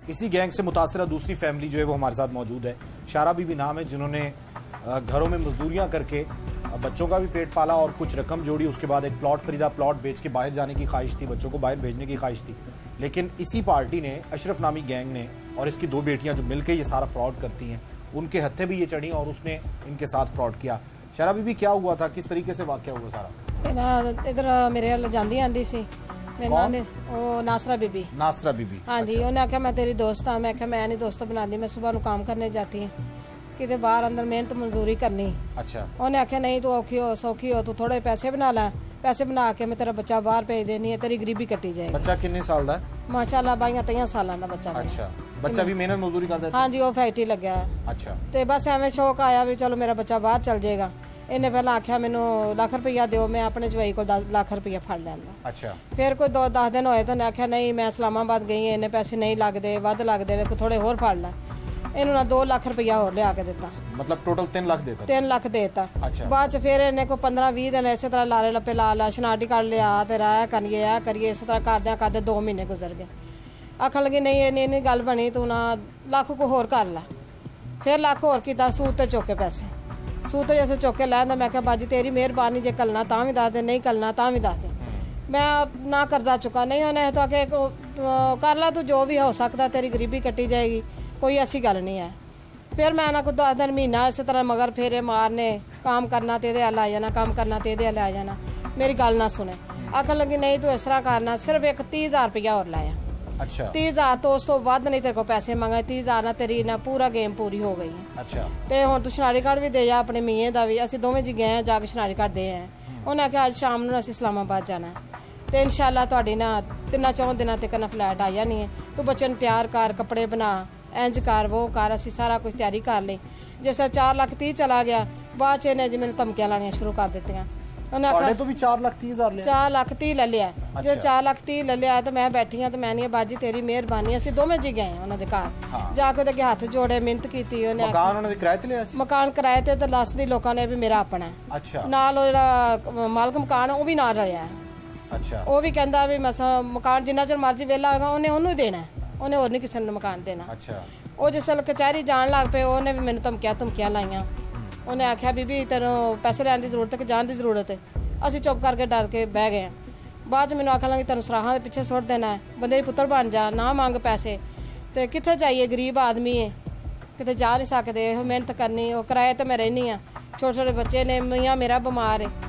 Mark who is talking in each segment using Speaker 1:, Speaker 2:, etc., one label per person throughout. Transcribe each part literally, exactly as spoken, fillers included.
Speaker 1: इसी गैंग से मुतासरा दूसरी फैमिली जो है वो हमारे साथ मौजूद है। शारा बीबी नाम है, जिन्होंने घरों में मजदूरियां करके बच्चों का भी पेट पाला और कुछ रकम जोड़ी। उसके बाद एक प्लॉट खरीदा, प्लॉट बेच के बाहर जाने की ख्वाहिश थी, बच्चों को बाहर भेजने की ख्वाहिश थी। लेकिन इसी पार्टी ने, अशरफ नामी गैंग ने और इसकी दो बेटियां जो मिलकर ये सारा फ्रॉड करती हैं, उनके हत्थे भी ये चढ़ी और उसने इनके साथ फ्रॉड किया। शारा बीबी, क्या हुआ था, किस तरीके से वाकया हुआ सारा?
Speaker 2: इधर मेरे हल जाती आंदी सी नासरा बीबी
Speaker 1: नासरा बीबी
Speaker 2: हाँ जी। उन्हें आख्या मैं तेरी दोस्त हाँ। मैं आख्या मैं नहीं दोस्त बनाती, मैं सुबह काम करने जाती हूँ, कितने बाहर अंदर मेहनत मजदूरी करनी।
Speaker 1: अच्छा।
Speaker 2: उन्हें आख्या नहीं तू औखी हो सौखी हो, तू थोड़े पैसे बना ला, पैसे बना के मैं तेरा बच्चा बाहर भेज देनी है, तेरी गरीबी कटी जाएगी।
Speaker 1: बच्चा कितने साल दा है?
Speaker 2: माशाल्लाह बाईया तेईया साल का बच्चा।
Speaker 1: अच्छा, बच्चा भी मेहनत मजदूरी करता है?
Speaker 2: हाँ जी, वो फैक्ट्री लग्या है।
Speaker 1: अच्छा।
Speaker 2: तो बस एवं शौक आया भी चलो मेरा बच्चा बाहर चल जाएगा। इन्हें पहला आख्या मैनू लख रुपया दो, मैं अपने जवाई को दस लाख रुपया फड़ लैंदा।
Speaker 1: अच्छा।
Speaker 2: फिर कोई दो दस दिन होए तो उन्हें आख्या नहीं मैं इस्लामाबाद गई, इन्ने पैसे नहीं लगते, वध लगते, मैं थोड़े होर फड़ ला। इन्हों ने दो लाख रुपया होर लिया के दिता,
Speaker 1: मतलब टोटल तीन लाख देता?
Speaker 2: तीन लाख देता।
Speaker 1: अच्छा।
Speaker 2: बाद च फिर इन्हें को पंद्रह भी दिन इस तरह लारे लप्पे ला ला, शनाटी कर लिया, तेरा ऐ करिए ऐ करिए, इस तरह करदे करदे दो महीने गुजर गए। आखन लगी नहीं इन्नी इन्नी गल बनी, तू ना लख को होर कर ला। फिर लख होर किया, सूद ते चौके पैसे, सूद जैसे चौके लैंदा। मैं क्या बाजी तेरी मेहरबानी, जे कलना तां भी दस दे, नहीं कलना तां भी दस दे। मैं ना कर्जा चुका नहीं, उन्हें तो आके कर ला तू जो भी हो सकता, तेरी गरीबी कटी जाएगी, कोई ऐसी गल नहीं है। फिर मैं ना को दस दिन महीना इस तरह मगर फेरे मारने, काम करना तेरे हल आ जाना, काम करना तेरे हल आ जाना, मेरी गल ना सुने। आखन लगी नहीं तू इस तरह करना, सिर्फ एक तीह हजार रुपया और लाया।
Speaker 1: अच्छा।
Speaker 2: तीह हजार तो उस तो वध नहीं तेरे को पैसे मंगे, तीह हजार ना तेरी ना पूरा गेम पूरी हो गई है।
Speaker 1: अच्छा।
Speaker 2: ते हुण तू शनारी कार्ड भी दे जा अपने मीए दा भी, असीं दोवें जी गए जाके शनारी कार्ड दे आए। उन्हें आख्या अज शाम नूं असीं इस्लामाबाद जाना है ते इंशाअल्लाह तुहाडी ना तिन्ना चौं दिनां तक ना फ्लैट आ जानी है। तू बच्चे नूं तैयार कर, कपड़े बना, इंज कर वो कर, असीं सारा कुछ तैयारी कर ली। जिस चार लाख तीह चला गया, बाद च इन्हें जी मैनूं धमकियां लानियां शुरू कर दित्तियां। उन्हें आख्या
Speaker 1: तो भी चार लाख तीह हजार
Speaker 2: चार लाख तीह ले लिया। जो चार लाख तीह ले लिया तो मैं बैठी हाँ, तो मैं नहीं बाजी तेरी मेहरबानी, असीं दोवें जी गए उन्होंने घर जाके उहदे अगे हत्थ जोड़े, मिहनत की।
Speaker 1: मकान उन्होंने किराए ते लिया सी?
Speaker 2: मकान किराए ते दस दी लोकां ने भी मेरा अपना है।
Speaker 1: अच्छा।
Speaker 2: नाल जेहड़ा मालक मकान है वो भी नाल रलिया है।
Speaker 1: अच्छा।
Speaker 2: वो भी कहंदा भी मसा मकान जिन्ना चिर मर्जी वेला होगा उन्हें ओनू ही देना है, उन्हें होर नहीं किसी ने मकान देना।
Speaker 1: अच्छा।
Speaker 2: वो जिस वेले कचहरी जान लग पे, उन्हें भी मैनूं धमकियां धमकियां लाइयां। उन्हें आख्या बीबी तेनों पैसे लैण दी जरूरत है कि जान दी जरूरत है? असीं चुप करके डर के बह गए। बाद च मैनूं आखन लगी तेनों सराहां दे पिछे सुट देना है, बंदे दी पुत्तर बन जा, ना मंग पैसे। ते कित्थे जाइए, गरीब आदमी है, किते जा नहीं सकदे, इहो मेहनत करनी। वो किराए ते मैं रहनी हाँ, छोटे छोटे बच्चे ने, मियाँ मेरा बीमार है।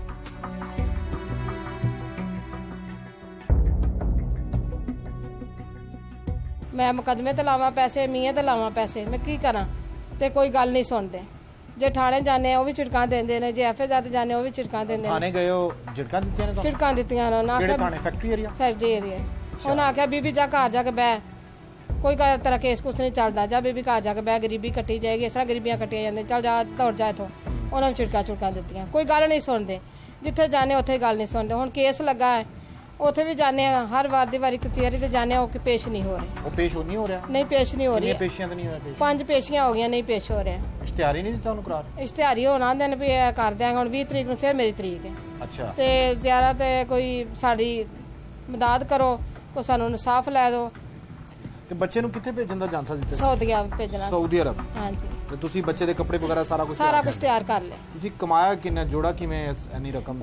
Speaker 2: मैं मुकदमे ते लावां पैसे, मियाँ ते लावां पैसे, मैं की करां? ते कोई गल नहीं सुनदे। जे थाने जाने वो भी झिड़कां देंदे ने, जे एफ ए जाने वो भी झिड़कां देंदे ने।
Speaker 1: थाने गए हो, झिड़कां दित्तियां ने?
Speaker 2: झिड़कां दित्तियां ने। ना
Speaker 1: किहड़े थाने? Factory area?
Speaker 2: Factory area. उन्हें आख्या बीबी जा घर जाके बह, कोई तेरा केस कुछ नहीं चलता, जा बीबी घर जाके बह, गरीबी कटी जाएगी, इस तरह गरीबियां कटियां जांदियां, चल जा दौड़ जा इत्थों। उन्हें झिड़कां झुड़कां दित्तियां, कोई गल नहीं सुनदे। जिथे जाने उत्थे गल नहीं सुनदे। हुण केस लगा है, उत्थे भी जाने, हर वार दी वारी कचहरी ते जाने, वो पेश नहीं हो रहे।
Speaker 1: वो पेश नहीं हो रहा?
Speaker 2: नहीं पेश नहीं हो रही।
Speaker 1: पेशियां तो नहीं हो रही? पांच
Speaker 2: पेशियां हो गई, नहीं पेश हो रहे।
Speaker 1: इश्तिहार ही नहीं दिता उन्होंने करार?
Speaker 2: इश्तिहार ही होना दिन भी कर देंगे। हुण बीस तरीक नूं फिर मेरी तरीक है।
Speaker 1: अच्छा।
Speaker 2: ते ज़्यादा ते कोई साडी मदद करो, कोई सानूं इंसाफ लै दो।
Speaker 1: ते बच्चे नूं कित्थे भेजण दा चांस दित्ता?
Speaker 2: सऊदी अरब भेजना।
Speaker 1: Saudi Arabia?
Speaker 2: हाँ जी।
Speaker 1: ते तुसीं बच्चे दे कपड़े वगैरह सारा कुछ
Speaker 2: सारा कुछ तैयार कर लिया।
Speaker 1: तुसीं कमाया किन्ना, जोड़ा किवें इन्नी रकम?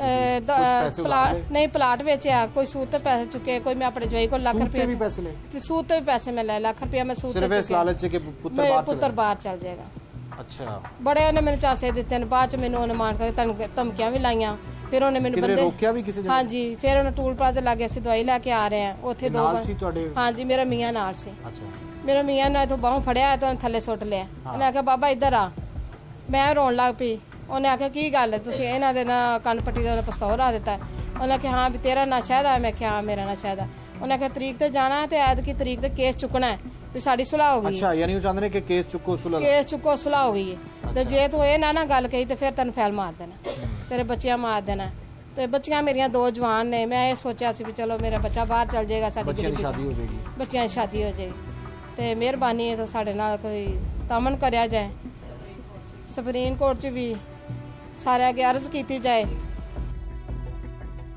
Speaker 2: नहीं प्लाट बेचिया, कोई सूद ते पैसे चुके, कोई मैं अपने जवाई को लाख रुपया
Speaker 1: भी पैसे ले,
Speaker 2: सूद ते भी पैसे मैं ले, लाख रुपया मैं सूद
Speaker 1: सिर्फ इस लालच के पुत्र
Speaker 2: पुत्र बाहर चल जाएगा।
Speaker 1: अच्छा।
Speaker 2: बड़े उन्हें मैंने चांसे दिते, बाद च मैनूं उन्हें मान कर धमकियां भी लाइयां। फिर उन्हें मैनूं बंदे
Speaker 1: रोकिया भी किसी जगह? हाँ
Speaker 2: जी। फिर उन्हें टूल प्लाजा लागे, असीं दवाई लैके आ रहे हैं, उत्थे दो हाँ जी मेरा मियाँ नाल सी।
Speaker 1: अच्छा।
Speaker 2: मेरा मियाँ ने इत्थों बाहों फड़िया तो थल्ले सुट लिया। उन्हें आख्या बाबा इधर आ, मैं रोन लग पई। उन्हें आख्या की गल है, तुसीं इन्हां दे ना कन्न पट्टी दा पस्तौल ला दिता है? उन्हें आख्या हाँ भी तेरा ना शायद है? मैं आख्या हाँ मेरा ना शायद है। उन्हें आख्या तरीक ते जाना ते ऐद की तरीक ते केस चुकना है, भी साडी सुलह हो गई।
Speaker 1: अच्छा, यानी वो चाहते हैं कि केस चुको, सुलह
Speaker 2: केस चुको, सुलह हो गई है। ते जे तू ये ना ना गल कही ते फिर तेन फैल मार देना, तेरे बच्चियां मार देना। ते बच्चियां मेरियां दो जवान ने, मैं ये सोचा सी भी चलो मेरा बच्चा बाहर चल जाएगा, साडी
Speaker 1: बच्चियां दी शादी हो जाएगी,
Speaker 2: बच्चियां दी शादी हो जाएगी। ते मेहरबानी है तो साडे नाल कोई तमन करया जाए, सुप्रीम कोर्ट च भी सारे अगे अर्ज की जाए।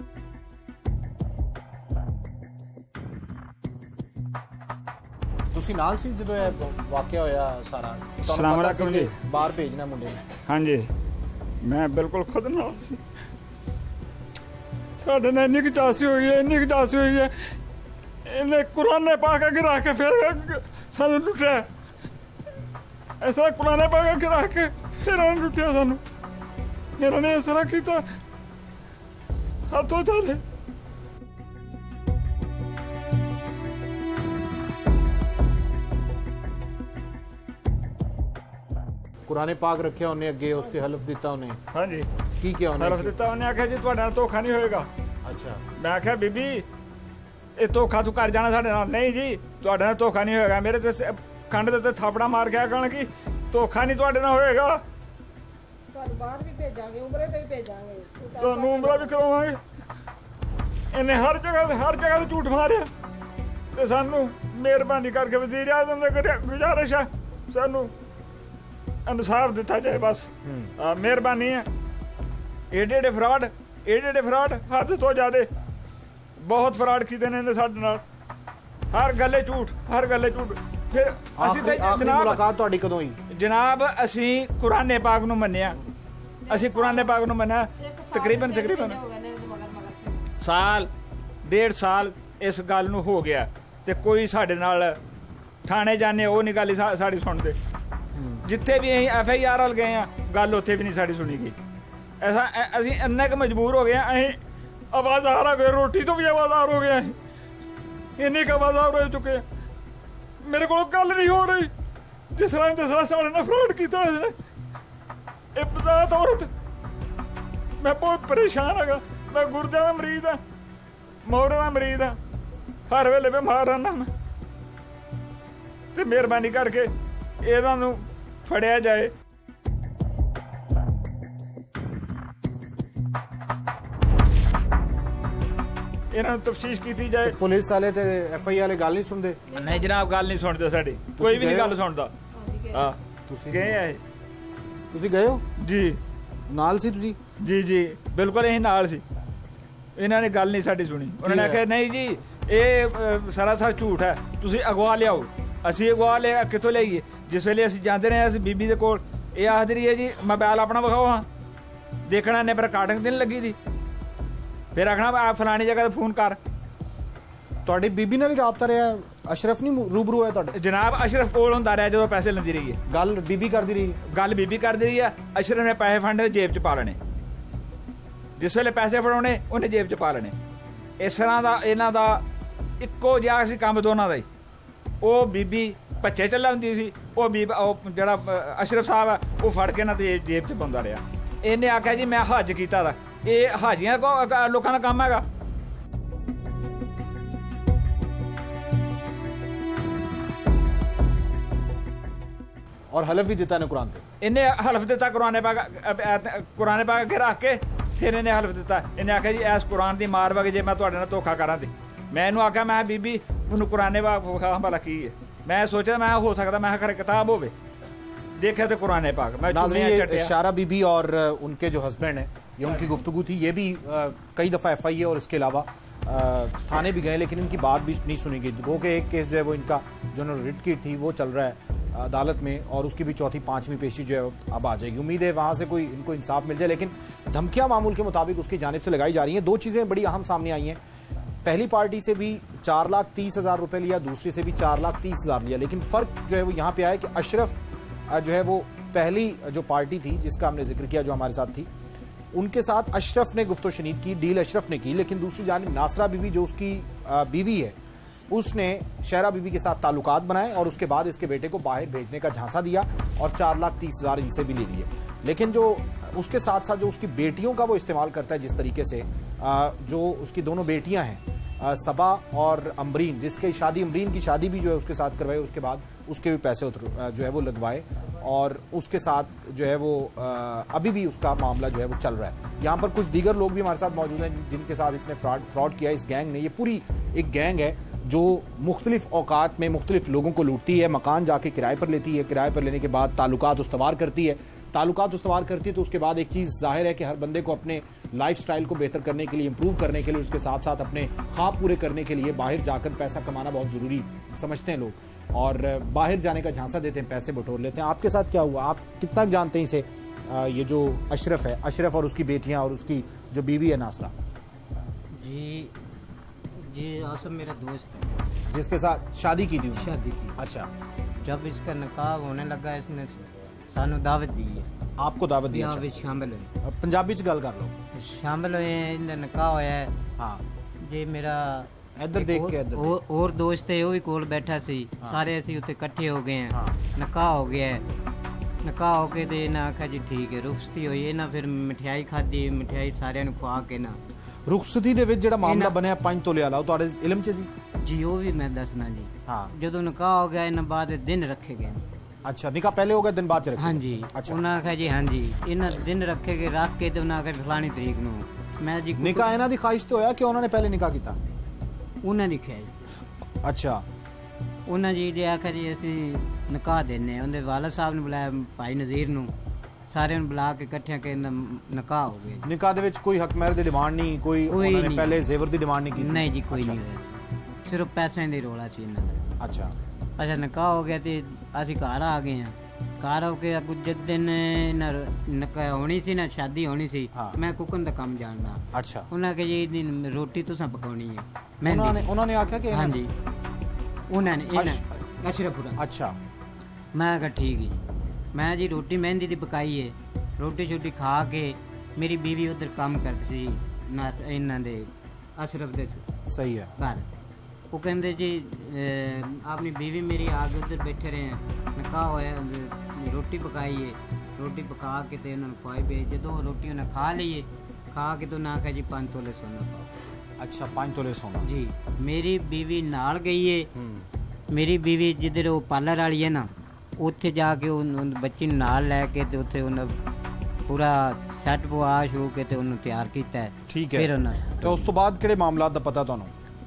Speaker 1: तुसीं ਤੁਸੀਂ ਨਾਲ ਸੀ ਜਦੋਂ ਇਹ ਵਾਕਿਆ ਹੋਇਆ ਸਾਰਾ?
Speaker 3: ਸਲਾਮ ਅਲੈਕੁਮ ਜੀ।
Speaker 1: ਬਾਹਰ ਭੇਜਣਾ ਮੁੰਡੇ ਨੂੰ?
Speaker 3: ਹਾਂਜੀ, ਮੈਂ ਬਿਲਕੁਲ ਖੁਦ ਨਾਲ ਸੀ। ਸਾਡੇ ਨਾਲ ਇੰਨੀ ਕੁ ਚਾਸੀ ਹੋਈ ਹੈ, ਇੰਨੀ ਕੁ ਚਾਸੀ ਹੋਈ ਹੈ, ਇਹਨੇ ਕੁਰਾਨੇ ਪਾ ਕੇ ਗਿਰਾ ਕੇ ਫਿਰ ਸਾਨੂੰ ਲੁੱਟਿਆ। ਐਸਾ ਕੁਰਾਨੇ ਪਾ ਕੇ ਗਿਰਾ ਕੇ ਫਿਰ ਉਹਨੇ ਲੁੱਟਿਆ ਸਾਨੂੰ। ਇਹਨਾਂ ਨੇ ਇਸ ਤਰ੍ਹਾਂ ਕੀਤਾ, ਹੱਥੋਂ ਚਾਲੇ।
Speaker 1: कुराने पाक रखे उन्हें अगे उसते हलफ दिता उन्हें?
Speaker 3: हाँ जी।
Speaker 1: की क्या उन्हें
Speaker 3: हलफ दिता उन्हें? आख्या जी तुहाडे नाल धोखा नहीं होएगा।
Speaker 1: अच्छा।
Speaker 3: मैं आख्या बीबी ये धोखा तू कर जाना साडे नाल। नहीं जी तुहाडे नाल धोखा नहीं होएगा। मेरे ते खंड दे थापड़ा मार के कहण कि धोखा नहीं तुहाडे नाल होएगा।
Speaker 2: ਤੁਹਾਨੂੰ ਬਾਹਰ ਵੀ ਭੇਜਾਂਗੇ, ਉਮਰੇ ਤੇ ਵੀ ਭੇਜਾਂਗੇ,
Speaker 3: ਤੁਹਾਨੂੰ ਉਮਰਾ ਵੀ ਕਰਵਾਵਾਂਗੇ। ਇਹਨੇ ਹਰ ਜਗ੍ਹਾ ਤੇ ਹਰ ਜਗ੍ਹਾ ਤੇ ਝੂਠ ਮਾਰਿਆ ਤੇ ਸਾਨੂੰ ਮਿਹਰਬਾਨੀ ਕਰਕੇ ਵਜ਼ੀਰ ਆਜ਼ਮ ਦੇ ਗੁਜ਼ਾਰਿਸ਼ ਹੈ ਸਾਨੂੰ ਇਨਸਾਫ ਦਿੱਤਾ ਜਾਏ ਬਸ। ਮਿਹਰਬਾਨੀ ਹੈ। ਏਡੇ ਏਡੇ ਫਰਾਡ ਏਡੇ ਏਡੇ ਫਰਾਡ ਹੱਦ ਤੋਂ ਜ਼ਿਆਦਾ ਬਹੁਤ ਫਰਾਡ ਕੀਤੇ ਨੇ ਇਹਨੇ ਸਾਡੇ ਨਾਲ। ਹਰ ਗੱਲੇ ਝੂਠ, ਹਰ ਗੱਲੇ ਝੂਠ। ਫਿਰ ਅਸੀਂ ਤੇ
Speaker 1: ਜਨਾਬ ਮੁਲਾਕਾਤ ਤੁਹਾਡੀ ਕਦੋਂ ਹੋਈ?
Speaker 3: ਜਨਾਬ ਅਸੀਂ ਕੁਰਾਨੇ ਪਾਕ ਨੂੰ ਮੰਨਿਆ, ਅਸੀਂ ਕੁਰਾਨੇ ਪਾਕ ਨੂੰ ਮੰਨਿਆ ਤਕਰੀਬਨ ਤਕਰੀਬਨ ਸਾਲ ਡੇਢ ਸਾਲ ਇਸ ਗੱਲ ਨੂੰ ਹੋ ਗਿਆ ਤੇ ਕੋਈ ਸਾਡੇ ਨਾਲ ਥਾਣੇ ਜਾਣੇ ਉਹ ਨਹੀਂ ਗੱਲ ਸਾਡੀ ਸੁਣਦੇ। ਜਿੱਥੇ ਵੀ ਅਸੀਂ ਐਫ ਆਈ ਆਰ ਵੱਲ ਗਏ ਆ ਗੱਲ ਉੱਥੇ ਵੀ ਨਹੀਂ ਸਾਡੀ ਸੁਣੀ ਗਈ। ਐਸਾ ਅਸੀਂ ਇੰਨੇ ਕੁ ਮਜਬੂਰ ਹੋ ਗਏ ਆ, ਅਸੀਂ ਆਵਾਜ਼ਾਰ ਆ ਗਏ, ਰੋਟੀ ਤੋਂ ਵੀ ਆਵਾਜ਼ਾਰ ਹੋ ਗਏ। ਅਸੀਂ ਇੰਨੀ ਕੁ ਆਵਾਜ਼ਾਰ ਹੋ ਚੁੱਕੇ ਆ, ਮੇਰੇ ਕੋਲ ਗੱਲ ਨਹੀਂ ਹੋ ਰਹੀ। ਜਿਸ ਤਰ੍ਹਾਂ ਜਿਸ ਤਰ੍ਹਾਂ ਸਾਡੇ ਨਾਲ ਫਰਾਡ ਕੀਤਾ ਇਸਨੇ। ਇਹ ਬਜ਼ਾਤ ਔਰਤ, ਮੈਂ ਬਹੁਤ ਪਰੇਸ਼ਾਨ ਹੈਗਾ। ਮੈਂ ਗੁਰਦਿਆਂ ਦਾ ਮਰੀਜ਼ ਆ, ਮੋਢੇ ਦਾ ਮਰੀਜ਼ ਆ, ਹਰ ਵੇਲੇ ਬਿਮਾਰ ਰਹਿਣਾ ਮੈਂ। ਤੇ ਮਿਹਰਬਾਨੀ ਕਰਕੇ ਇਹਨਾਂ ਨੂੰ ਫੜਿਆ ਜਾਏ। ਇਹਨਾਂ ਨੂੰ ਤਫਤੀਸ਼ ਕੀਤੀ ਜਾਏ।
Speaker 1: ਪੁਲਿਸ ਵਾਲੇ ਤੇ ਐਫ ਆਈ ਆਰ ਵਾਲੇ ਗੱਲ ਨਹੀਂ ਸੁਣਦੇ?
Speaker 3: ਨਹੀਂ ਜਨਾਬ, ਗੱਲ ਨਹੀਂ ਸੁਣਦੇ ਸਾਡੀ, ਕੋਈ ਵੀ ਨਹੀਂ ਗੱਲ ਸੁਣਦਾ। ਹਾਂ
Speaker 1: ਤੁਸੀਂ
Speaker 3: ਗਏ ਆ?
Speaker 1: ਤੁਸੀਂ ਗਏ ਹੋ
Speaker 3: ਜੀ?
Speaker 1: ਨਾਲ ਸੀ ਤੁਸੀਂ?
Speaker 3: ਜੀ ਜੀ ਬਿਲਕੁਲ ਅਸੀਂ ਨਾਲ ਸੀ। ਇਹਨਾਂ ਨੇ ਗੱਲ ਨਹੀਂ ਸਾਡੀ ਸੁਣੀ। ਉਹਨਾਂ ਨੇ ਆਖਿਆ ਨਹੀਂ ਜੀ ਇਹ ਸਰਾਸਰ ਝੂਠ ਹੈ, ਤੁਸੀਂ ਅਗਵਾ ਲਿਆਓ। ਅਸੀਂ ਅਗਵਾ ਲਿਆ ਕਿੱਥੋਂ ਲਿਆਈਏ? ਜਿਸ ਵੇਲੇ ਅਸੀਂ ਜਾਂਦੇ ਰਹੇ ਅਸੀਂ ਬੀਬੀ ਦੇ ਕੋਲ, ਇਹ ਆਖਦੀ ਹੈ ਜੀ ਮੋਬਾਇਲ ਆਪਣਾ ਵਿਖਾਓ। ਹਾਂ ਦੇਖਣਾ ਨੇ, ਪਰ ਕਾਟਿੰਗ ਤੇ ਨਹੀਂ ਲੱਗੀ ਦੀ। ਫਿਰ ਆਖਣਾ ਆ ਫਲਾਣੀ ਜਗ੍ਹਾ ਤੇ ਫੋਨ ਕਰ।
Speaker 1: ਤੁਹਾਡੀ ਬੀਬੀ ਨਾਲ ਹੀ ਰਾਬਤਾ ਰਿਹਾ? ਅਸ਼ਰਫ ਨਹੀਂ ਰੂਬਰੂ ਹੋਇਆ ਤੁਹਾਡੇ?
Speaker 3: ਜਨਾਬ ਅਸ਼ਰਫ ਕੋਲ ਹੁੰਦਾ ਰਿਹਾ ਜਦੋਂ ਪੈਸੇ ਲੈਂਦੀ ਰਹੀ ਹੈ।
Speaker 1: ਗੱਲ ਬੀਬੀ ਕਰਦੀ ਰਹੀ?
Speaker 3: ਗੱਲ ਬੀਬੀ ਕਰਦੀ ਰਹੀ ਹੈ। ਅਸ਼ਰਫ ਨੇ ਪੈਸੇ ਫੰਡ ਜੇਬ 'ਚ ਪਾ ਲੈਣੇ, ਜਿਸ ਵੇਲੇ ਪੈਸੇ ਫੜਾਉਣੇ ਉਹਨੇ ਜੇਬ 'ਚ ਪਾ ਲੈਣੇ। ਇਸ ਤਰ੍ਹਾਂ ਦਾ ਇਹਨਾਂ ਦਾ ਇੱਕੋ ਜਿਹਾ ਸੀ ਕੰਮ ਦੋਨਾਂ ਦਾ ਹੀ। ਉਹ ਬੀਬੀ ਭੱਚੇ ਚੱਲਾ ਹੁੰਦੀ ਸੀ, ਉਹ ਬੀਬੀ ਉਹ ਜਿਹੜਾ ਅਸ਼ਰਫ ਸਾਹਿਬ ਆ ਉਹ ਫੜ ਕੇ ਨਾ ਤੇ ਜੇਬ 'ਚ ਪਾਉਂਦਾ ਰਿਹਾ। ਇਹਨੇ ਆਖਿਆ ਜੀ ਮੈਂ ਹੱਜ ਕੀਤਾ ਦਾ। ਇਹ ਹਾਜੀਆਂ ਲੋਕਾਂ ਦਾ ਕੰਮ ਹੈਗਾ।
Speaker 1: और हलफ भी देता है कुरान पे?
Speaker 3: इन्हें हलफ दिता कुराने पाक कुराने पाक अगे रख के फिर इन्हें हलफ दिता। इन्हें आख्या जी इस कुरान की मार वगे जे मैं तुहाडे नाल धोखा करा ते मैं इहनूं आख्या मैं बीबी मैनूं कुराने पाक विखा भला की है। मैं सोचा मैं हो सकता मैं खरे किताब होवे, देखा तो कुराने पाक। मैं
Speaker 1: शारा बीबी और उनके जो हस्बैंड है ये उनकी गुफ्तगू थी। ये भी कई दफ़ा एफ आई ए और इसके अलावा थाने भी गए लेकिन इनकी बात भी नहीं सुनी गई। गो के एक केस जो है वो इनका जो रिट की थी वो चल रहा है अदालत में और उसकी भी चौथी पांचवी पेशी जो है अब आ जाएगी। उम्मीद है वहाँ से कोई इनको इंसाफ मिल जाए, लेकिन धमकियाँ मामूल के मुताबिक उसकी जानिब से लगाई जा रही हैं। दो चीज़ें बड़ी अहम सामने आई हैं। पहली पार्टी से भी चार लाख तीस हज़ार रुपये लिया, दूसरी से भी चार लाख तीस हज़ार लिया, लेकिन फ़र्क जो है वो यहाँ पे आया कि अशरफ जो है वो पहली जो पार्टी थी जिसका हमने जिक्र किया जो हमारे साथ थी उनके साथ अशरफ ने गुफ्तो शनीद की, डील अशरफ ने की, लेकिन दूसरी जानिब नासरा बीवी जो उसकी बीवी है उसने शहरा बीबी के साथ ताल्लुकात बनाए और उसके बाद इसके बेटे को बाहर भेजने का झांसा दिया और चार लाख तीस हज़ार इनसे भी ले लिए। लेकिन जो उसके साथ साथ जो उसकी बेटियों का वो इस्तेमाल करता है जिस तरीके से, जो उसकी दोनों बेटियां हैं सबा और अमरीन, जिसकी शादी अमरीन की शादी भी जो है उसके साथ करवाई, उसके बाद उसके भी पैसे जो है वो लगवाए और उसके साथ जो है वो अभी भी उसका मामला जो है वो चल रहा है। यहाँ पर कुछ दीगर लोग भी हमारे साथ मौजूद हैं जिनके साथ इसने फ्रॉड फ्रॉड किया। इस गैंग ने, ये पूरी एक गैंग है जो मुख्तलिफ औकात में मुख्तलिफ लोगों को लूटती है, मकान जाके किराए पर लेती है, किराए पर लेने के बाद ताल्लुकात उस्तवार करती है, ताल्लुकात उस्तवार करती है तो उसके बाद एक चीज़ जाहिर है कि हर बंदे को अपने लाइफ स्टाइल को बेहतर करने के लिए, इंप्रूव करने के लिए, उसके साथ साथ अपने ख्वाब पूरे करने के लिए बाहर जाकर पैसा कमाना बहुत ज़रूरी समझते हैं लोग और बाहर जाने का झांसा देते हैं, पैसे बटोर लेते हैं। आपके साथ क्या हुआ? आप कितना जानते हैं इसे? ये जो अशरफ है, अशरफ और उसकी बेटियां और उसकी जो बीवी है नासरा।
Speaker 4: जी जी आसम मेरा दोस्त है
Speaker 1: जिसके साथ शादी की थी।
Speaker 4: शादी की।
Speaker 1: अच्छा।
Speaker 4: जब इसका निकाह होने लगा इसने सानू दावत दी है।
Speaker 1: आपको दावत दी?
Speaker 4: अच्छा। शामिल है।
Speaker 1: पंजाबी च गल कर लो।
Speaker 4: शामिल हुए, इनका निकाह होया है।
Speaker 1: हाँ
Speaker 4: जी मेरा
Speaker 1: इधर देख के इधर
Speaker 4: और, और दोस्त है वो भी कोल बैठा सी। हाँ। सारे असी उत्ते इकट्ठे हो गए हैं। हाँ। निकाह हो गया है। निकाह हो के ते इन्हें आखा जी ठीक है। रुखसती हुई इन्हें फिर मिठाई खाधी, मिठाई सारे खुआ के ना
Speaker 1: रुखसती दे विच जेड़ा मामला बनया पांच तोले वाला, ਤੁਹਾਡੇ इलम च सी?
Speaker 4: जी वो भी मैं दसना जी।
Speaker 1: हाँ
Speaker 4: जो निकाह हो गया इन्हें बाद दिन रखे गए।
Speaker 1: अच्छा, निकाह पहले हो गया दिन बाद च रखे?
Speaker 4: हाँ जी।
Speaker 1: अच्छा।
Speaker 4: उन्हें आखा जी हाँ जी इन्हें दिन रखे गए, रख के उन्हें आखा फलानी तरीक नूं मैं जी
Speaker 1: निकाह इन्हां दी ख्वाहिश तो होया कि उन्होंने पहले निकाह कीता?
Speaker 4: उन्हें दी ख्वाहिश।
Speaker 1: अच्छा।
Speaker 4: उन्हें जी जे आखा जी असी निकाह देने, उन्हें वाला साहब ने बुलाया भाई नज़ीर नूं, सारे बुला के इकट्ठे के निकाह हो गए।
Speaker 1: निकाह दे विच कोई हक महर दी डिमांड नहीं, कोई उन्होंने पहले जेवर दी डिमांड नहीं की?
Speaker 4: नहीं जी कोई नहीं होया, सिर्फ पैसे दी रोला सी इन्हां दा।
Speaker 1: अच्छा।
Speaker 4: अच्छा निकाह हो गया ते असी घर आ गए हैं। घर हो के जिस दिन निकाह होनी सी ना, शादी होनी सी। हाँ। मैं कुकन दा काम जानदा।
Speaker 1: अच्छा।
Speaker 4: उन्हें कहा जी दिन रोटी तुसां पकाउणी है।
Speaker 1: उन्होंने उन्होंने आख्या कि
Speaker 4: हाँ जी उन्होंने अशरफ।
Speaker 1: अच्छा।
Speaker 4: मैं कहा ठीक है। मैं जी रोटी मेहंदी दी पकाई है, रोटी शोटी खा के मेरी बीवी उधर काम करती सी ना इन्हां दे अशरफ दे।
Speaker 1: सही है।
Speaker 4: घर वो कहते जी अपनी बीवी मेरी आगे उधर बैठे रहे हैं, निकाह होया, रोटी पकाई है, रोटी पका के ते उन्होंने खुआई पे। जो रोटी उन्हें खा ली है, खा के तो ना कहा जी पाँच तोले सोना पाओ।
Speaker 1: अच्छा, पाँच तोले सोना
Speaker 4: जी। मेरी बीवी नाल गई है। मेरी बीवी जिधर वो पार्लर वाली है ना, उत्थे जाके उन बच्ची नाल लैके ते उत्थे उन्हें पूरा सैट पवा शू के ते उन्हें तैयार किया है।
Speaker 1: ठीक है। फिर उन्हें तो उस तो बाद किहड़े मामलात दा पता तुहानू?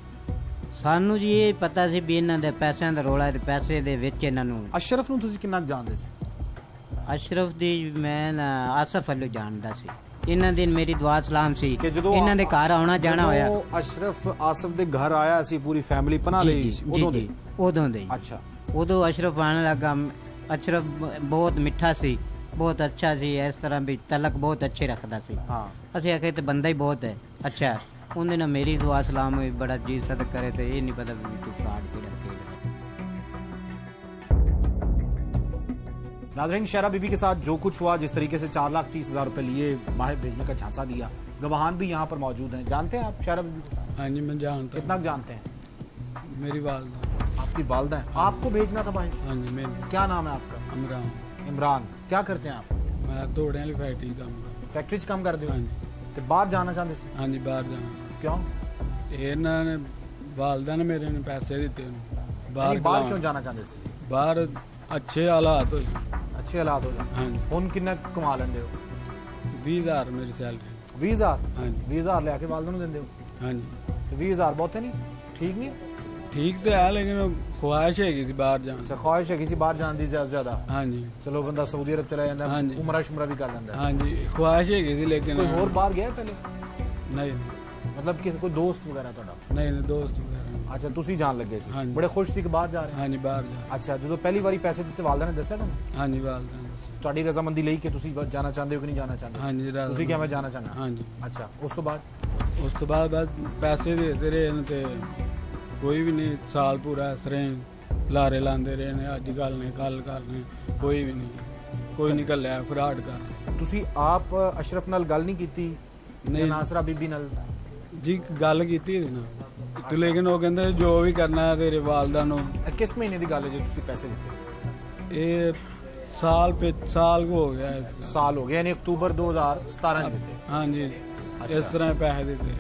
Speaker 4: सानू जी ये पता सी भी इन्हां दे पैसिਆਂ ਦਾ ਰੋਲਾ ਤੇ ਪੈਸੇ ਦੇ ਵਿੱਚ ਇਹਨਾਂ ਨੂੰ।
Speaker 1: ਅਸ਼ਰਫ ਨੂੰ ਤੁਸੀਂ ਕਿੰਨਾ ਜਾਣਦੇ ਸੀ?
Speaker 4: ਅਸ਼ਰਫ ਦੀ ਮੈਂ ਆਸਫ ਵੱਲੋਂ ਜਾਣਦਾ ਸੀ। ਇਹਨਾਂ ਦਿਨ ਮੇਰੀ ਦੁਆ ਸਲਾਮ ਸੀ ਕਿ ਇਹਨਾਂ ਦੇ ਘਰ ਆਉਣਾ ਜਾਣਾ ਹੋਇਆ।
Speaker 1: ਜਦੋਂ ਅਸ਼ਰਫ ਆਸਫ ਦੇ ਘਰ ਆਇਆ ਸੀ ਪੂਰੀ ਫੈਮਿਲੀ ਪਨਾਹ ਲਈ ਉਦੋਂ ਦੇ?
Speaker 4: ਉਦੋਂ ਦੇ।
Speaker 1: ਅੱਛਾ।
Speaker 4: ਉਦੋਂ ਅਸ਼ਰਫ ਆਣ ਲੱਗਾ। ਅਸ਼ਰਫ ਬਹੁਤ ਮਿੱਠਾ ਸੀ, ਬਹੁਤ ਅੱਛਾ ਸੀ, ਇਸ ਤਰ੍ਹਾਂ ਵੀ ਤਲਕ ਬਹੁਤ ਅੱਛੇ ਰੱਖਦਾ ਸੀ। ਹਾਂ। ਅਸੀਂ ਆਖੇ ਤੇ ਬੰਦਾ ਹੀ ਬਹੁਤ ਹੈ ਅੱਛਾ। ਉਹਦੇ ਨਾਲ ਮੇਰੀ ਦੁਆ ਸਲਾਮ ਹੋਈ, ਬੜਾ ਜੀ ਸਦਕ करे तो ये नहीं पता भी तू फ्रॉड पे रखेगा।
Speaker 1: नाज़रीन, शारा बीबी के साथ जो कुछ हुआ, जिस तरीके से चार लाख तीस हजार रुपए लिए बाहर भेजने का झांसा दिया, गवाहान भी यहाँ पर मौजूद हैं। जानते हैं आप शारा बीबी?
Speaker 5: हाँ जी मैं जानता।
Speaker 1: कितना जानते हैं?
Speaker 5: मेरी वालदा।
Speaker 1: आपकी वालदा है? आपको भेजना था बाहर?
Speaker 5: हाँ जी। मैं
Speaker 1: क्या नाम है आपका?
Speaker 5: इमरान।
Speaker 1: इमरान। क्या करते हैं आप?
Speaker 5: मैं दौड़े वाली फैक्ट्री काम करता।
Speaker 1: फैक्ट्री च काम करते हो?
Speaker 5: हाँ जी।
Speaker 1: ਤੇ ਬਾਹਰ ਜਾਣਾ ਚਾਹੁੰਦੇ ਸੀ?
Speaker 5: ਹਾਂਜੀ ਬਾਹਰ ਜਾਣਾ।
Speaker 1: ਕਿਉਂ?
Speaker 5: ਇਹਨਾਂ ਨੇ ਵਾਲਦਾ ਨੇ ਮੇਰੇ ਨੂੰ ਪੈਸੇ ਦਿੱਤੇ ਉਹਨੂੰ ਬਾਹਰ।
Speaker 1: ਬਾਹਰ ਕਿਉਂ ਜਾਣਾ ਚਾਹੁੰਦੇ ਸੀ?
Speaker 5: ਬਾਹਰ ਅੱਛੇ ਹਾਲਾਤ ਹੋ ਜਾਣ।
Speaker 1: ਅੱਛੇ ਹਾਲਾਤ ਹੋ ਜਾਣ।
Speaker 5: ਹਾਂਜੀ।
Speaker 1: ਹੁਣ ਕਿੰਨਾ ਕਮਾ ਲੈਂਦੇ ਹੋ?
Speaker 5: ਵੀਹ ਹਜ਼ਾਰ ਮੇਰੀ ਸੈਲਰੀ।
Speaker 1: ਵੀਹ ਹਜ਼ਾਰ?
Speaker 5: ਹਾਂਜੀ।
Speaker 1: ਵੀਹ ਹਜ਼ਾਰ ਲਿਆ ਕੇ ਵਾਲਦਾ ਨੂੰ ਦਿੰਦੇ ਹੋ?
Speaker 5: ਹਾਂਜੀ।
Speaker 1: ਤੇ ਵੀਹ ਹਜ਼ਾਰ ਬਹੁਤੇ ਨਹੀਂ? ਠੀਕ ਨਹੀਂ?
Speaker 5: ਠੀਕ ਤੇ ਹੈ ਲੇਕਿਨ ਖੁਆਇਸ਼ ਹੈਗੀ ਸੀ ਬਾਹਰ ਜਾਣ।
Speaker 1: ਅੱਛਾ, ਖੁਆਇਸ਼ ਹੈਗੀ ਸੀ ਬਾਹਰ ਜਾਣ ਦੀ ਜ਼ਿਆਦਾ?
Speaker 5: ਹਾਂਜੀ।
Speaker 1: ਚਲੋ ਬੰਦਾ ਸਾਊਦੀ ਅਰਬ ਚਲਾ ਜਾਂਦਾ, ਉਮਰਾ ਸ਼ੁਮਰਾ ਵੀ ਕਰ ਲੈਂਦਾ।
Speaker 5: ਹਾਂਜੀ ਖੁਆਇਸ਼ ਹੈਗੀ ਸੀ ਲੇਕਿਨ।
Speaker 1: ਕੋਈ ਹੋਰ ਬਾਹਰ ਗਿਆ ਪਹਿਲੇ?
Speaker 5: ਨਹੀਂ।
Speaker 1: मतलब किसी कोई दोस्त वगैरह ਤੁਹਾਡਾ?
Speaker 5: ਨਹੀਂ ਨਹੀਂ ਦੋਸਤ ਵਗੈਰਾ।
Speaker 1: ਅੱਛਾ, ਤੁਸੀਂ ਜਾਣ ਲੱਗੇ ਸੀ? ਬੜੇ ਖੁਸ਼ ਸੀ ਕਿ ਬਾਹਰ ਜਾ ਰਹੇ?
Speaker 5: ਹਾਂਜੀ ਬਾਹਰ ਜਾ।
Speaker 1: ਅੱਛਾ, ਜਦੋਂ ਪਹਿਲੀ ਵਾਰੀ ਪੈਸੇ ਦਿੱਤੇ ਵਾਲਦਾ ਨੇ ਦੱਸਿਆ ਤੁਹਾਨੂੰ?
Speaker 5: ਹਾਂਜੀ ਵਾਲਦਾ ਨੇ ਦੱਸਿਆ।
Speaker 1: ਤੁਹਾਡੀ ਰਜ਼ਾਮੰਦੀ ਲਈ ਕਿ ਤੁਸੀਂ ਜਾਣਾ ਚਾਹੁੰਦੇ ਹੋ ਕਿ ਨਹੀਂ ਜਾਣਾ ਚਾਹੁੰਦੇ?
Speaker 5: ਹਾਂਜੀ
Speaker 1: ਤੁਸੀਂ ਕਿਹਾ ਮੈਂ ਜਾਣਾ ਚਾਹੁੰਦਾ?
Speaker 5: ਹਾਂਜੀ।
Speaker 1: ਅੱਛਾ, ਉਸ ਤੋਂ ਬਾਅਦ?
Speaker 5: ਉਸ ਤੋਂ ਬਾਅਦ ਬਸ ਪੈਸੇ ਦੇਦੇ ਰਹੇ ਨੇ ਤੇ ਕੋਈ ਵੀ ਨਹੀਂ, ਸਾਲ ਪੂਰਾ ਇਸ ਤਰ੍ਹਾਂ ਲਾਰੇ ਲਾਉਂਦੇ ਰਹੇ ਨੇ, ਅੱਜ ਗੱਲ ਨੇ ਕੱਲ ਕਰਨੇ, ਕੋਈ ਵੀ ਨਹੀਂ, ਕੋਈ ਨਹੀਂ ਘੱਲਿਆ ਫਰਾਡ ਕਰ।
Speaker 1: ਤੁਸੀਂ ਆਪ ਅਸ਼ਰਫ ਨਾਲ ਗੱਲ ਨਹੀਂ ਕੀਤੀ?
Speaker 5: ਨਹੀਂ।
Speaker 1: ਨਾਸਰਾ ਬੀਬੀ ਨਾਲ?
Speaker 5: ਜੀ ਗੱਲ ਕੀਤੀ ਸੀ ਨਾ ਤੇ ਲੇਕਿਨ ਉਹ ਕਹਿੰਦੇ ਜੋ ਵੀ ਕਰਨਾ ਤੇਰੇ ਵਾਲਦਾ ਨੂੰ।
Speaker 1: ਕਿਸ ਮਹੀਨੇ ਦੀ ਗੱਲ ਹੈ ਜੇ ਤੁਸੀਂ ਪੈਸੇ ਦਿੱਤੇ?
Speaker 5: ਇਹ ਸਾਲ पे ਸਾਲ ਹੋ ਗਿਆ।
Speaker 1: ਸਾਲ ਹੋ ਗਿਆ, ਯਾਨੀ ਅਕਤੂਬਰ ਦੋ ਹਜ਼ਾਰ ਸਤਾਰਾਂ ਚ ਦਿੱਤੇ?
Speaker 5: ਹਾਂਜੀ। ਇਸ ਤਰ੍ਹਾਂ ਪੈਸੇ ਦਿੱਤੇ।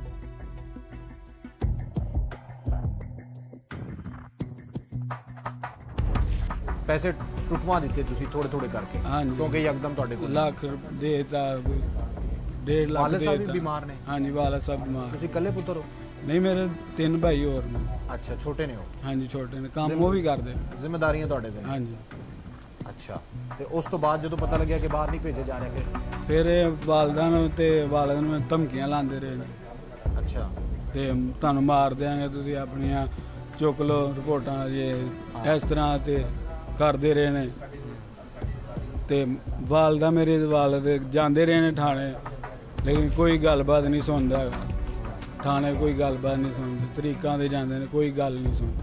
Speaker 1: ਪੈਸੇ ਟੁੱਟਵਾ ਦਿੱਤੇ ਤੁਸੀਂ ਥੋੜੇ ਥੋੜੇ ਕਰਕੇ?
Speaker 5: ਹਾਂਜੀ।
Speaker 1: ਕਿਉਂਕਿ ਯਕਦਮ ਤੁਹਾਡੇ ਕੋਲ
Speaker 5: ਲੱਖ ਦੇਤਾ, ਡੇਢ ਲੱਖ
Speaker 1: ਵਾਲਦ ਸਾਹਿਬ ਵੀ ਬਿਮਾਰ ਨੇ?
Speaker 5: ਹਾਂਜੀ ਵਾਲਦ ਸਾਹਿਬ ਬਿਮਾਰ।
Speaker 1: ਤੁਸੀਂ ਇਕੱਲੇ ਪੁੱਤਰ ਹੋ?
Speaker 5: ਨਹੀਂ ਮੇਰੇ ਤਿੰਨ ਭਾਈ ਹੋਰ ਨੇ।
Speaker 1: ਅੱਛਾ, ਛੋਟੇ ਨੇ ਹੋ?
Speaker 5: ਹਾਂਜੀ ਛੋਟੇ ਨੇ, ਕੰਮ ਉਹ ਵੀ ਕਰਦੇ।
Speaker 1: ਜ਼ਿੰਮੇਵਾਰੀਆਂ ਤੁਹਾਡੇ ਤੇ?
Speaker 5: ਹਾਂਜੀ।
Speaker 1: ਅੱਛਾ, ਤੇ ਉਸ ਤੋਂ ਬਾਅਦ ਜਦੋਂ ਪਤਾ ਲੱਗਿਆ ਕਿ ਬਾਹਰ ਨਹੀਂ ਭੇਜੇ ਜਾ ਰਹੇ ਫਿਰ
Speaker 5: ਫਿਰ ਇਹ ਵਾਲਦਾਂ ਨੂੰ ਤੇ ਵਾਲਦ ਨੂੰ ਧਮਕੀਆਂ ਲਾਉਂਦੇ ਰਹੇ ਨੇ।
Speaker 1: ਅੱਛਾ,
Speaker 5: ਤੇ ਤੁਹਾਨੂੰ ਮਾਰ ਦਿਆਂਗੇ, ਤੁਸੀਂ ਆਪਣੀਆਂ ਚੁੱਕ ਲਓ ਰਿਪੋਰਟਾਂ, ਜੇ ਇਸ ਤਰ੍ਹਾਂ ਤੇ ਕਰਦੇ ਰਹੇ ਨੇ। ਤੇ ਵਾਲਦਾ ਮੇਰੇ ਵਾਲਦ ਜਾਂਦੇ ਰਹੇ ਨੇ ਥਾਣੇ, ਲੇਕਿਨ ਕੋਈ ਗੱਲਬਾਤ ਨਹੀਂ ਸੁਣਦਾ ਹੈਗਾ। ਥਾਣੇ ਕੋਈ ਗੱਲਬਾਤ ਨਹੀਂ ਸੁਣਦੇ, ਤਰੀਕਾਂ ਦੇ ਜਾਂਦੇ ਨੇ, ਕੋਈ ਗੱਲ ਨਹੀਂ ਸੁਣਦਾ।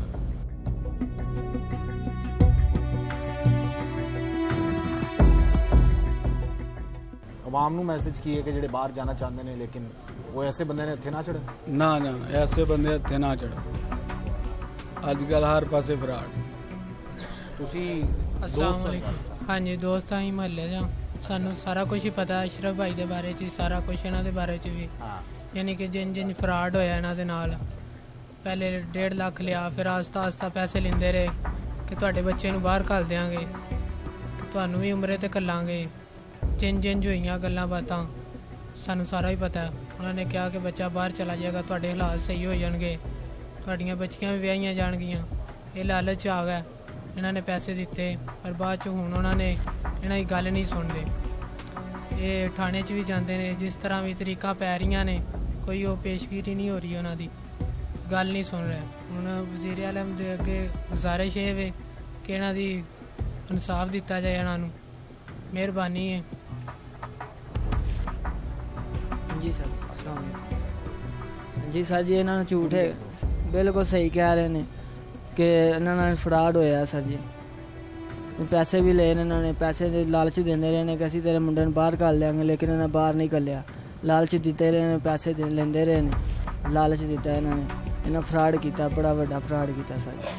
Speaker 1: ਆਵਾਮ ਨੂੰ ਮੈਸੇਜ ਕੀ ਹੈ ਕਿ ਜਿਹੜੇ ਬਾਹਰ ਜਾਣਾ ਚਾਹੁੰਦੇ ਨੇ ਲੇਕਿਨ ਉਹ ਐਸੇ ਬੰਦੇ ਨੇ ਇੱਥੇ ਨਾ ਚੜ੍ਹਨ?
Speaker 5: ਨਾ ਨਾ, ਐਸੇ ਬੰਦੇ ਇੱਥੇ ਨਾ ਚੜ੍ਹੋ। ਅੱਜ ਕੱਲ ਹਰ ਪਾਸੇ ਫਰਾਡ।
Speaker 1: ਤੁਸੀਂ
Speaker 6: अस्सलाम वालेकुम। हाँ जी, दोस्त ही महल्ले जा, सानू सारा कुछ ही पता है अशरफ भाई के बारे च, सारा कुछ इन्हां दे बारे च भी। यानी कि जिन जिन फ्रॉड होया इन्हां दे नाल, पहले डेढ़ लाख लिया, फिर आस्ता आस्ता पैसे लेंदे रहे कि तुहाडे बच्चे नूं बाहर घल देंगे, तुहानूं भी उमरे ते घल्लांगे। जिन जिन होईयां गल्लां बातां सानू सारा ही पता है। उन्होंने कहा कि बच्चा बाहर चला जाएगा, तुहाडे हालात सही हो जाणगे, तुहाडीआं बच्चियां भी विआहियां जाणगीਆਂ। ਇਹ ਲਾਲਚ ਆ ਗਿਆ, ਇਹਨਾਂ ਨੇ ਪੈਸੇ ਦਿੱਤੇ, ਪਰ ਬਾਅਦ 'ਚ ਹੁਣ ਉਹਨਾਂ ਨੇ ਇਹਨਾਂ ਦੀ ਗੱਲ ਨਹੀਂ ਸੁਣਦੇ। ਇਹ ਥਾਣੇ 'ਚ ਵੀ ਜਾਂਦੇ ਨੇ, ਜਿਸ ਤਰ੍ਹਾਂ ਵੀ ਤਰੀਕਾਂ ਪੈ ਰਹੀਆਂ ਨੇ, ਕੋਈ ਉਹ ਪੇਸ਼ਗੀਰੀ ਨਹੀਂ ਹੋ ਰਹੀ, ਉਹਨਾਂ ਦੀ ਗੱਲ ਨਹੀਂ ਸੁਣ ਰਿਹਾ। ਹੁਣ ਵਜ਼ੀਰ ਆਲਮ ਦੇ ਅੱਗੇ ਗੁਜ਼ਾਰਿਸ਼ ਇਹ ਵੇ ਕਿ ਇਹਨਾਂ ਦੀ ਇਨਸਾਫ ਦਿੱਤਾ ਜਾਏ, ਇਹਨਾਂ ਨੂੰ ਮਿਹਰਬਾਨੀ ਹੈ
Speaker 7: ਜੀ ਸਰ। अस्सलाम वालेकुम जी सर जी, ਇਹਨਾਂ ਨੂੰ ਝੂਠ ਹੈ, ਬਿਲਕੁਲ ਸਹੀ ਕਹਿ ਰਹੇ ਨੇ ਕਿ ਇਹਨਾਂ ਨਾਲ ਫਰਾਡ ਹੋਇਆ ਸਰ ਜੀ। ਪੈਸੇ ਵੀ ਲਏ ਨੇ ਇਹਨਾਂ ਨੇ, ਪੈਸੇ ਦੇ ਲਾਲਚ ਦਿੰਦੇ ਰਹੇ ਨੇ ਕਿ ਅਸੀਂ ਤੇਰੇ ਮੁੰਡੇ ਨੂੰ ਬਾਹਰ ਕਰ ਲਿਆਂਗੇ, ਲੇਕਿਨ ਇਹਨਾਂ ਬਾਹਰ ਨਹੀਂ ਕੱਲਿਆ। ਲਾਲਚ ਦਿੱਤੇ ਰਹੇ ਨੇ, ਪੈਸੇ ਦੇ ਲੈਂਦੇ ਰਹੇ ਨੇ, ਲਾਲਚ ਦਿੱਤਾ ਇਹਨਾਂ ਨੇ। ਇਹਨਾਂ ਫਰਾਡ ਕੀਤਾ, ਬੜਾ ਵੱਡਾ ਫਰਾਡ ਕੀਤਾ ਸਰ ਜੀ।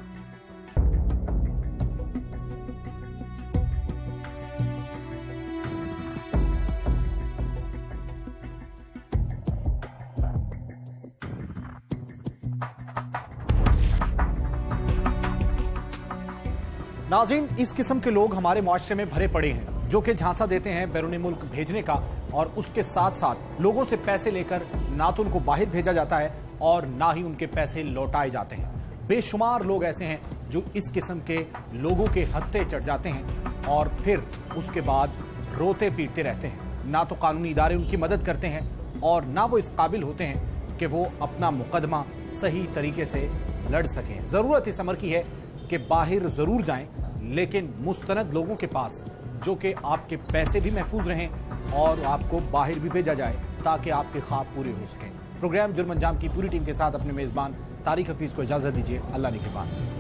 Speaker 1: नाज़रीन, इस किस्म के लोग हमारे मुआशरे में भरे पड़े हैं जो कि झांसा देते हैं बैरून मुल्क भेजने का, और उसके साथ साथ लोगों से पैसे लेकर ना तो उनको बाहर भेजा जाता है और ना ही उनके पैसे लौटाए जाते हैं। बेशुमार लोग ऐसे हैं जो इस किस्म के लोगों के हत्थे चढ़ जाते हैं और फिर उसके बाद रोते पीटते रहते हैं। ना तो कानूनी इदारे उनकी मदद करते हैं और ना वो इस काबिल होते हैं कि वो अपना मुकदमा सही तरीके से लड़ सकें। ज़रूरत इस अमर की है कि बाहर ज़रूर जाएं, लेकिन मुस्तनद लोगों के पास, जो कि आपके पैसे भी महफूज रहें और आपको बाहर भी भेजा जाए ताकि आपके ख्वाब पूरे हो सकें। प्रोग्राम जुर्म अंजाम की पूरी टीम के साथ अपने मेज़बान तारिक हफीज़ को इजाज़त दीजिए। अल्लाह ने के बाद।